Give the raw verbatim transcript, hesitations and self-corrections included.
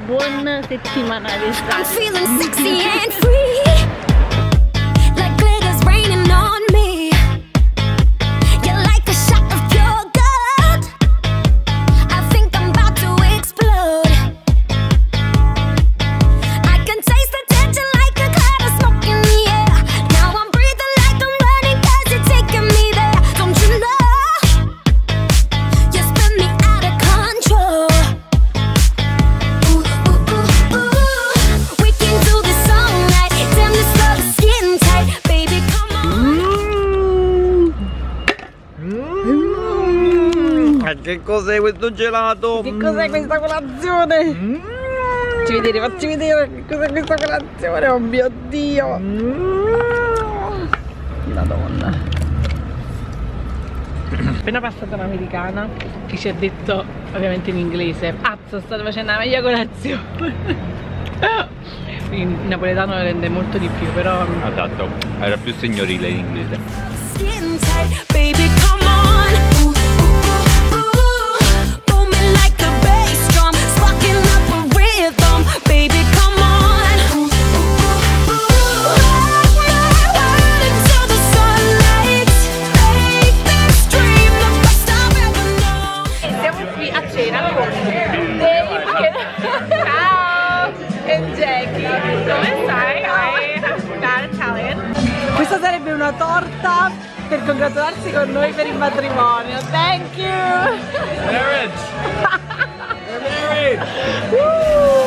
buon settimana d'estate. I'm feeling sexy and free, like glitter's raining on me. You're like a shot of pure gold. I think I'm about to explode. I can taste the tension like a cloud of smoke in the air. Now I'm breathing like I'm running 'cause you're taking me there. Don't you know? You spin me out of control. Ooh, ooh, ooh, ooh. We can do this all night. Damn, this love is getting tight. Baby, come on. Mm. Ma che cos'è questo gelato? Che cos'è questa colazione? Mm. Facci vedere, facci vedere che cos'è questa colazione, oh mio Dio! Mm. Madonna. Appena passata un'americana che ci ha detto, ovviamente in inglese, pazzo, state facendo la meglio colazione. In napoletano lo rende molto di più, però... Esatto, era più signorile in inglese. Skin tight, baby, come on. Ooh, ooh, ooh, ooh. Booming like a bass drum, sparking up a rhythm. Baby, come on. Ooh, ooh, ooh, ooh. Rock my world until the sunlight. Make this dream the best I've ever known. Siamo qui a cena con Dave. Ciao! E Jackie. Come stai? Hi. Bad Italian. Questa sarebbe una torta per congratularsi con noi per il matrimonio. Thank you! Marriage! We're married! Woo!